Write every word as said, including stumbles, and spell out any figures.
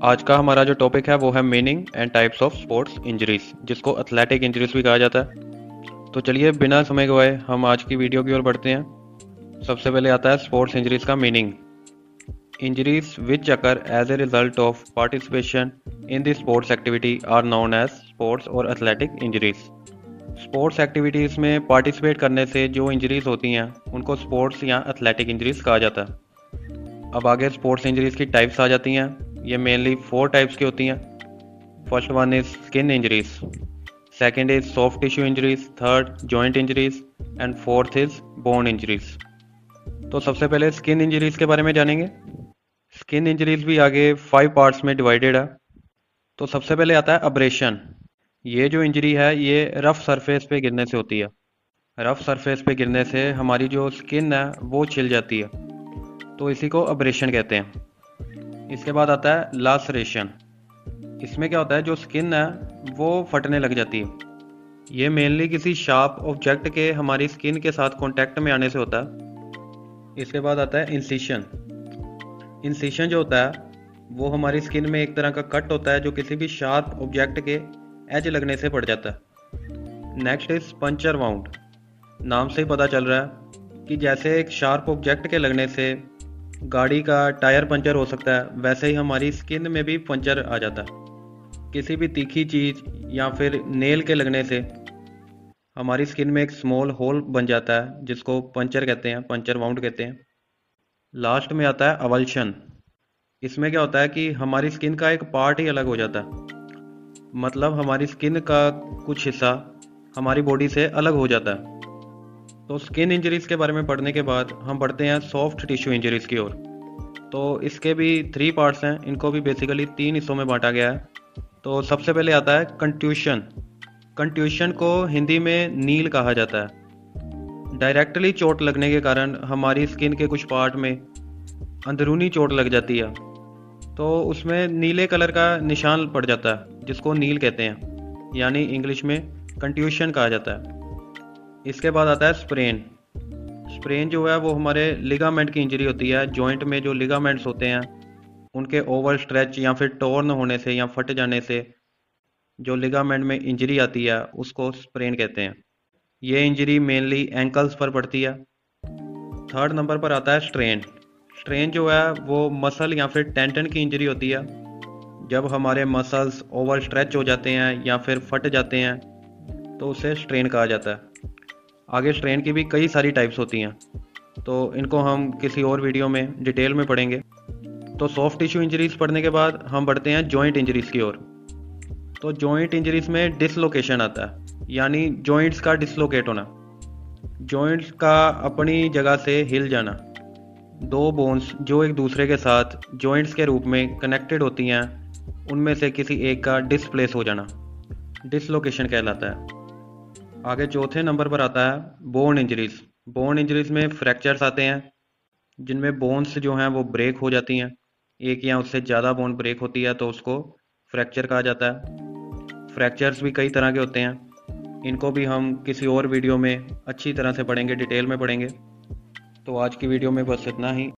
आज का हमारा जो टॉपिक है वो है meaning and types of sports injuries, जिसको एथलेटिक इंजरीज भी कहा जाता है। तो चलिए बिना समय गवाए हम आज की वीडियो की ओर बढ़ते हैं। सबसे पहले आता है स्पोर्ट्स इंजरीज का meaning. Injuries which occur as a result of participation in the sports activity are known as sports और एथलेटिक इंजरीज। स्पोर्ट्स एक्टिविटीज़ में पार्टिसिपेट करने से जो इंजरीज होती हैं उनको स्पोर्ट्स या एथलेटिक इंजरीज कहा जाता है। अब आगे स्पोर्ट्स इंजरीज की टाइप्स आ जाती हैं। ये मेनली फोर टाइप्स की होती हैं। First one is skin injuries, second is soft tissue injuries, third joint injuries and fourth is bone injuries. तो सबसे पहले स्किन इंजरीज के बारे में जानेंगे। स्किन इंजरीज भी आगे फाइव पार्ट्स में डिवाइडेड है। तो सबसे पहले आता है अब्रेशन। ये जो इंजरी है ये रफ सरफेस पे गिरने से होती है। रफ सरफेस पे गिरने से हमारी जो स्किन है वो छिल जाती है, तो इसी को अब्रेशन कहते हैं। इसके बाद आता है लासरेशन। इसमें क्या होता है, जो स्किन है वो फटने लग जाती है। ये मेनली किसी शार्प ऑब्जेक्ट के हमारी स्किन के साथ कांटेक्ट में आने से होता है। इसके बाद आता है इंसिशन। इंसिशन जो होता है वो हमारी स्किन में एक तरह का कट होता है जो किसी भी शार्प ऑब्जेक्ट के एज लगने से पड़ जाता है। Next is puncture wound. नाम से ही पता चल रहा है कि जैसे एक शार्प ऑब्जेक्ट के लगने से गाड़ी का टायर पंचर हो सकता है, वैसे ही हमारी स्किन में भी पंचर आ जाता है। किसी भी तीखी चीज़ या फिर नेल के लगने से हमारी स्किन में एक स्मॉल होल बन जाता है, जिसको पंचर कहते हैं, पंचर वाउंड कहते हैं। लास्ट में आता है अवल्शन। इसमें क्या होता है कि हमारी स्किन का एक पार्ट ही अलग हो जाता है, मतलब हमारी स्किन का कुछ हिस्सा हमारी बॉडी से अलग हो जाता है। तो स्किन इंजरीज के बारे में पढ़ने के बाद हम बढ़ते हैं सॉफ्ट टिश्यू इंजरीज की ओर। तो इसके भी थ्री पार्ट्स हैं, इनको भी बेसिकली तीन हिस्सों में बांटा गया है। तो सबसे पहले आता है कंट्यूशन। कंट्यूशन को हिंदी में नील कहा जाता है। डायरेक्टली चोट लगने के कारण हमारी स्किन के कुछ पार्ट में अंदरूनी चोट लग जाती है, तो उसमें नीले कलर का निशान पड़ जाता है, जिसको नील कहते हैं, यानी इंग्लिश में कंट्यूशन कहा जाता है। इसके बाद आता है स्प्रेन। स्प्रेन जो है वो हमारे लिगामेंट की इंजरी होती है। जॉइंट में जो लिगामेंट्स होते हैं उनके ओवर स्ट्रेच या फिर टोर्न होने से या फट जाने से जो लिगामेंट में इंजरी आती है उसको स्प्रेन कहते हैं। ये इंजरी मेनली एंकल्स पर पड़ती है। थर्ड नंबर पर आता है स्ट्रेन। स्ट्रेन जो है वो मसल या फिर टेंडन की इंजरी होती है। जब हमारे मसल्स ओवर स्ट्रेच हो जाते हैं या फिर फट जाते हैं तो उसे स्ट्रेन कहा जाता है। आगे स्ट्रेन की भी कई सारी टाइप्स होती हैं, तो इनको हम किसी और वीडियो में डिटेल में पढ़ेंगे। तो सॉफ्ट टिश्यू इंजरीज पढ़ने के बाद हम बढ़ते हैं जॉइंट इंजरीज की ओर। तो जॉइंट इंजरीज में डिसलोकेशन आता है, यानी जॉइंट्स का डिसलोकेट होना, जॉइंट्स का अपनी जगह से हिल जाना। दो बोन्स जो एक दूसरे के साथ जॉइंट्स के रूप में कनेक्टेड होती हैं उनमें से किसी एक का डिसप्लेस हो जाना डिसलोकेशन कहलाता है। आगे चौथे नंबर पर आता है बोन इंजरीज। बोन इंजरीज में फ्रैक्चर्स आते हैं जिनमें बोन्स जो हैं वो ब्रेक हो जाती हैं। एक या उससे ज़्यादा बोन ब्रेक होती है तो उसको फ्रैक्चर कहा जाता है। फ्रैक्चर्स भी कई तरह के होते हैं, इनको भी हम किसी और वीडियो में अच्छी तरह से पढ़ेंगे, डिटेल में पढ़ेंगे। तो आज की वीडियो में बस इतना ही।